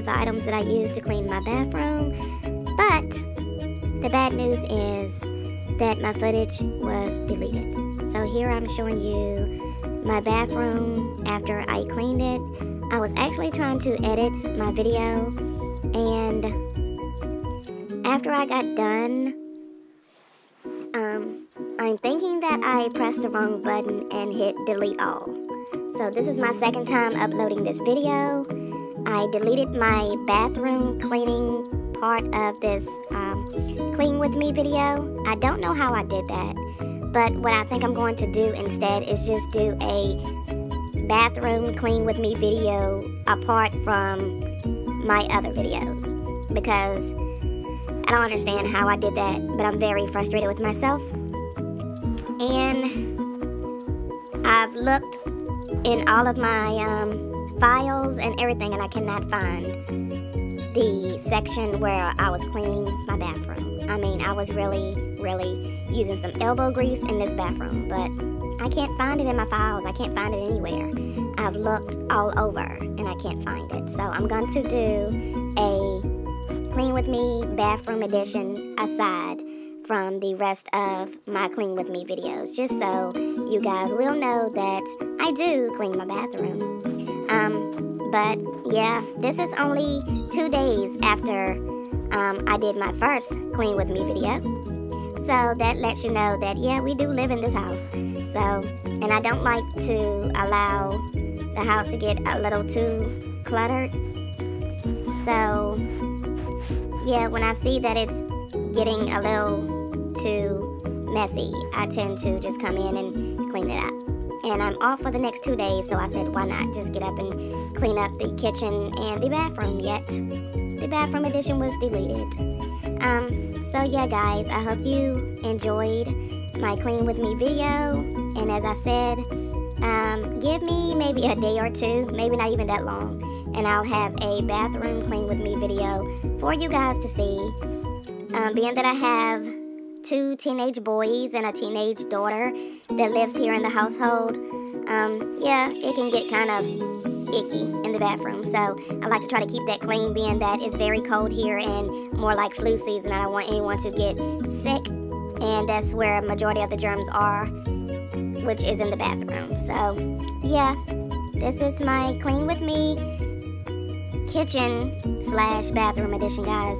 of the items that I use to clean my bathroom. But the bad news is that my footage was deleted. So here I'm showing you my bathroom after I cleaned it. I was actually trying to edit my video, and after I got done, I'm thinking that I pressed the wrong button and hit delete all. So this is my second time uploading this video. I deleted my bathroom cleaning part of this clean with me video. I don't know how I did that, but what I think I'm going to do instead is just do a bathroom clean with me video apart from my other videos, because I don't understand how I did that, but I'm very frustrated with myself. And I've looked in all of my files and everything, and I cannot find the section where I was cleaning my bathroom. I mean, I was really using some elbow grease in this bathroom, but I can't find it in my files. I can't find it anywhere. I've looked all over and I can't find it. So I'm going to do a clean with me bathroom edition aside from the rest of my clean with me videos, just so you guys will know that I do clean my bathroom. But yeah, this is only 2 days after I did my first clean with me video. So that lets you know that, yeah, we do live in this house. So, and I don't like to allow the house to get a little too cluttered. So, yeah, when I see that it's getting a little too messy, I tend to just come in and clean it up. And I'm off for the next 2 days, so I said, why not just get up and clean up the kitchen and the bathroom, yet the bathroom edition was deleted. So yeah, guys, I hope you enjoyed my clean with me video. And as I said, give me maybe a day or two, maybe not even that long, and I'll have a bathroom clean with me video for you guys to see. Being that I have 2 teenage boys and a teenage daughter that lives here in the household, yeah, it can get kind of icky in the bathroom. So I like to try to keep that clean, being that it's very cold here and more like flu season. I don't want anyone to get sick, and that's where a majority of the germs are, which is in the bathroom. So yeah, this is my clean with me kitchen / bathroom edition, guys.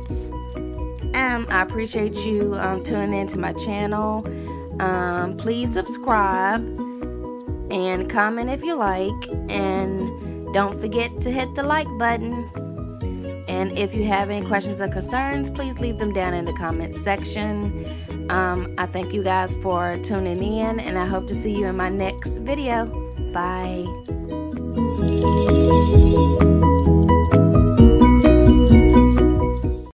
I appreciate you tuning into my channel. Please subscribe and comment if you like, and don't forget to hit the like button. And if you have any questions or concerns, please leave them down in the comment section. I thank you guys for tuning in, and I hope to see you in my next video. Bye.